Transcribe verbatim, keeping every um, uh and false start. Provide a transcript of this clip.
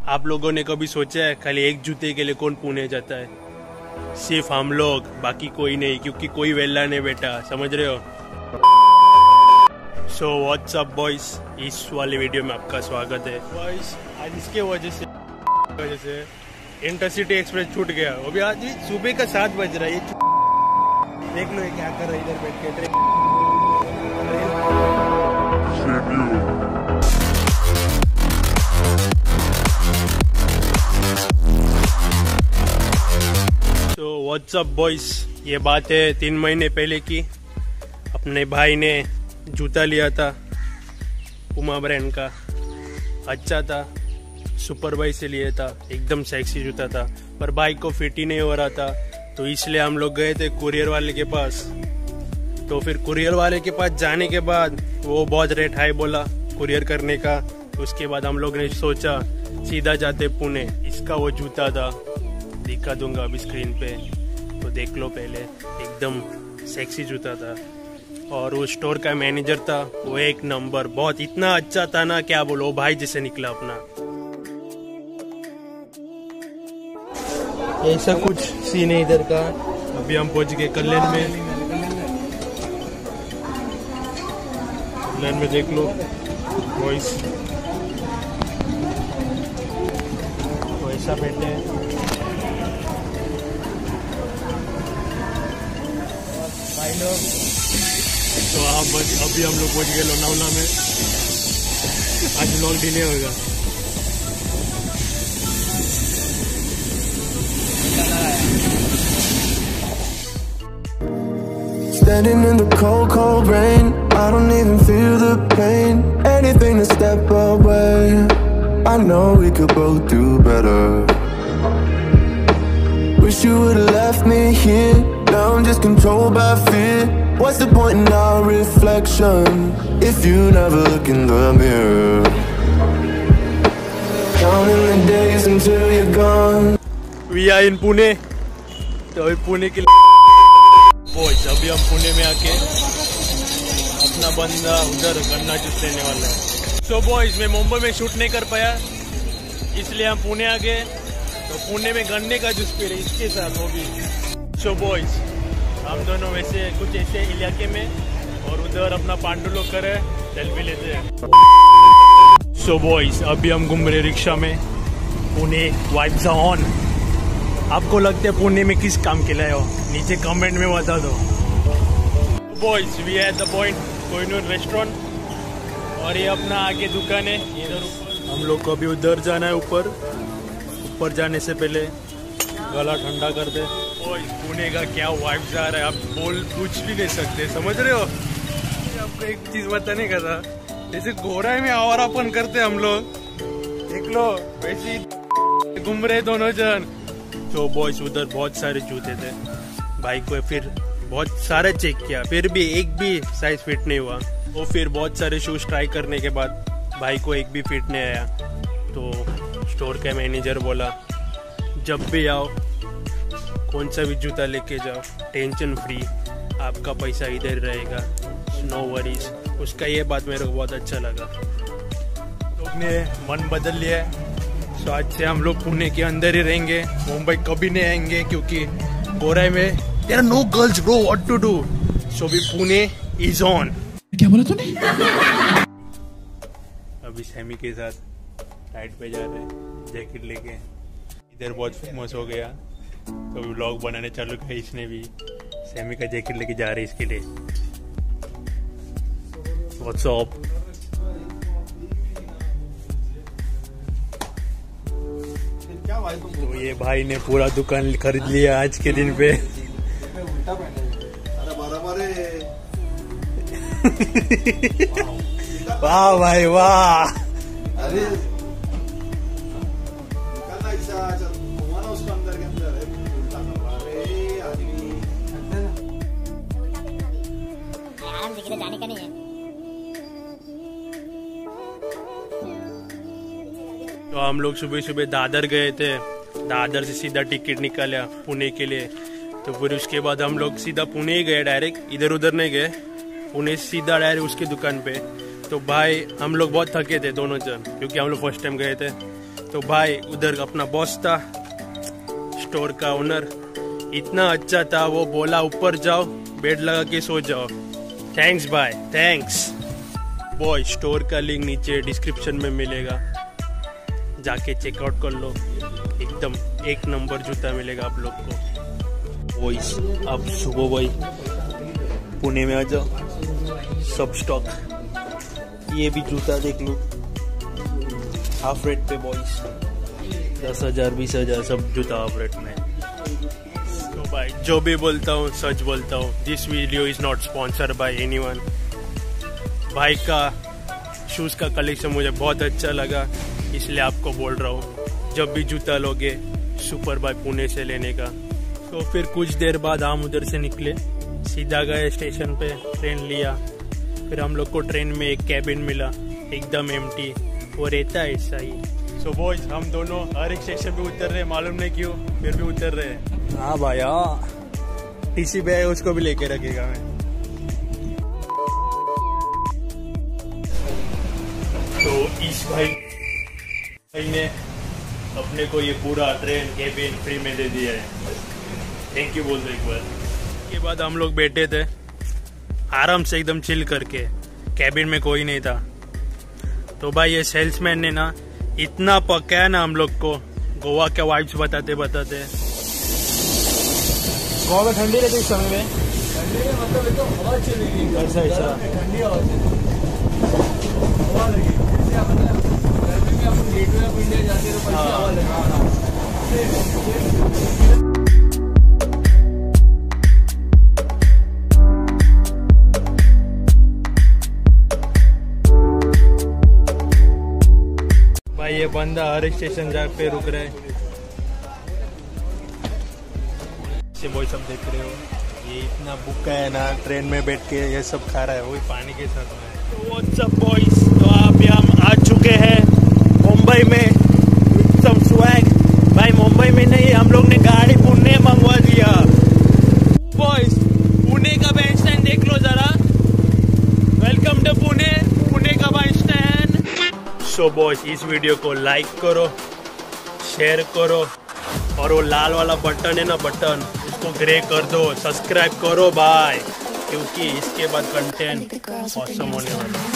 आप लोगों ने कभी सोचा है खाली एक जूते के लिए कौन पुणे जाता है? सिर्फ हम लोग, बाकी कोई नहीं, क्योंकि कोई वेला नहीं बेटा, समझ रहे हो? सो व्हाट्स अप बॉयज, इस वाले वीडियो में आपका स्वागत है बॉयज। आज इसके वजह से वजह से इंटरसिटी एक्सप्रेस छूट गया। अभी आज सुबह का सात बज रहा है, ये देख लो ये क्या कर रहा है इधर बैठ के ट्रेन। तो व्हाट्सअप बॉयज, ये बात है तीन महीने पहले की। अपने भाई ने जूता लिया था पुमा ब्रांड का, अच्छा था, सुपर बाई से लिया था, एकदम सेक्सी जूता था, पर भाई को फिट ही नहीं हो रहा था। तो इसलिए हम लोग गए थे कुरियर वाले के पास। तो फिर कुरियर वाले के पास जाने के बाद वो बहुत रेट हाई बोला कुरियर करने का। उसके बाद हम लोग ने सोचा सीधा जाते पुणे। इसका वो जूता था, दिखा दूंगा अभी स्क्रीन पे, तो देख लो पहले। एकदम सेक्सी जूता था और वो स्टोर का मैनेजर था, वो एक नंबर, बहुत इतना अच्छा था ना, क्या बोलो, भाई जैसे निकला अपना। ऐसा कुछ सीन है इधर का। अभी हम पहुंच गए कल्याण में। कल्याण में देख लो वॉइस, वैसा बैठे हैं। तो आप अभी हम लोग पहुंच गए लोनावला में। आज व्लॉग डिले होगा। Standing in the cold, cold rain, I don't even feel the pain. Anything to step away, I know we could both do better. Wish you would've left me here, now I'm just controlled by fear. What's the point in our reflection, if you never look in the mirror? Counting the days until you're gone. We are in Pune, तो अभी पुणे के boys, अभी हम पुणे में आके अपना बंदा उधर गन्ना जूस लेने वाला है। सो बॉयज, मैं मुंबई में शूट नहीं कर पाया, इसलिए हम पुणे आ गए। तो पुणे में गन्ने का जूस पी रहे इसके साथ वो भी। सो बॉयज, हम दोनों वैसे कुछ ऐसे इलाके में, और उधर अपना पांडु लोग करे सेल्फी लेते हैं। सो बॉयज, अभी हम घूम रहे रिक्शा में। Pune vibes on. आपको लगता है पुणे में किस काम के लिए हो? नीचे कमेंट में बता दो। Boys, we are at the point Kohinoor restaurant, और ये अपना आगे दुकान है इधर ऊपर। हम लोग को अभी उधर जाना है ऊपर। ऊपर जाने से पहले गला ठंडा कर दे। बॉयज, पुणे का क्या वाइब्स आ रहा है, आप बोल कुछ भी नहीं सकते, समझ रहे हो? आपको एक चीज बताने का था, जैसे घोड़ा में आवारापन करते हम लोग, देख लो वैसे घूम रहे दोनों जन। तो बॉयज, उधर बहुत सारे जूते थे, भाई को फिर बहुत सारे चेक किया, फिर भी एक भी साइज फिट नहीं हुआ। वो फिर बहुत सारे शूज ट्राई करने के बाद भाई को एक भी फिट नहीं आया। तो स्टोर का मैनेजर बोला, जब भी आओ कौन सा भी जूता लेके जाओ, टेंशन फ्री, आपका पैसा इधर रहेगा, नो वरीज। उसका ये बात मेरे को बहुत अच्छा लगा। लोग ने मन बदल लिया है। तो आज से हम लोग पुणे के अंदर ही रहेंगे, मुंबई कभी नहीं आएंगे, क्योंकि गोराई में there are no girls bro, what to do. So भी पुणे इज ऑन। क्या बोला तूने? अभी सैमी के साथ राइड पे जा रहे हैं, जैकेट लेके। इधर बहुत फेमस हो गया, तो व्लॉग बनाने चालू किया इसने भी। सैमी का जैकेट लेके जा रहे हैं इसके लिए। What's up? तो ये भाई ने पूरा दुकान खरीद लिया आज के दिन पे। वाह भाई वाह। अरे जाने का नहीं है। तो हम लोग सुबह सुबह दादर गए थे, दादर से सीधा टिकट निकाला पुणे के लिए। तो फिर उसके बाद हम लोग सीधा पुणे ही गए, डायरेक्ट इधर उधर नहीं गए, पुणे सीधा डायरेक्ट उसके दुकान पे। तो भाई हम लोग बहुत थके थे दोनों जन, क्योंकि हम लोग फर्स्ट टाइम गए थे। तो भाई उधर अपना बॉस था, स्टोर का ओनर, इतना अच्छा था, वो बोला ऊपर जाओ बेड लगा के सो जाओ। थैंक्स भाई, थैंक्स बॉय। स्टोर का लिंक नीचे डिस्क्रिप्शन में मिलेगा, जाके चेकआउट कर लो। एकदम एक नंबर जूता मिलेगा आप लोग को। बॉयज अब सुबह भाई पुणे में आ जाओ, सब स्टॉक। ये भी जूता देख लो, हाफ रेट पे बॉयज, दस हजार बीस हजार सब जूता हाफ रेट में। तो भाई जो भी बोलता हूँ सच बोलता हूँ। This video is not sponsored by anyone. भाई का शूज का कलेक्शन मुझे बहुत अच्छा लगा, इसलिए आपको बोल रहा हूँ, जब भी जूता लोगे सुपर बाय पुणे से लेने का। तो फिर कुछ देर बाद हम उधर से निकले, सीधा गए स्टेशन पे, ट्रेन लिया। फिर हम लोग को ट्रेन में एक कैबिन मिला, एकदम एम्प्टी, वो रहता है ऐसा ही। सो बॉयज हम दोनों हर एक स्टेशन पे उतर रहे, मालूम नहीं क्यों, फिर भी उतर रहे। हाँ भाई हाँ, टीसी पे है, उसको भी लेके रखेगा मैं। तो इस भाई भाई ने अपने को ये पूरा ट्रेन कैबिन फ्री में दे दिया है, थैंक यू बोल दो एक बार। के बाद हम लोग बैठे थे आराम से एकदम चिल करके, कैबिन में कोई नहीं था। तो भाई ये सेल्समैन ने ना इतना पकाया ना हम लोग को, गोवा के वाइब्स बताते बताते। गोवा में ठंडी रहती इस समय में, ठंडी मतलब एकदम हवा चलेगी, ऐसा ऐसा ठंडी हवा लगी। गर्मी में अपन गेटवे ऑफ इंडिया जाते तो पैसे हवा लगा। भाई ये बंदा हर एक स्टेशन जा पे रुक रहा है। से बॉय सब देख रहे हो, ये इतना भूखा है ना, ट्रेन में बैठ के ये सब खा रहा है, वही पानी के साथ में। तो व्हाट्सअप बॉयज, तो अभी हम आ चुके हैं मुंबई में विद सम स्वैग। भाई मुंबई में नहीं, हम लोग ने गाड़ी पुणे मंगवा दिया। बॉयज पुणे का बस स्टैंड देख लो जरा, वेलकम टू पुणे, पुणे का बस स्टैंड। सो बॉयज इस वीडियो को लाइक करो, शेयर करो, और वो लाल वाला बटन है ना बटन, उसको ग्रे कर दो, सब्सक्राइब करो भाई, क्योंकि इसके बाद कंटेंट ऑसम होने वाला है।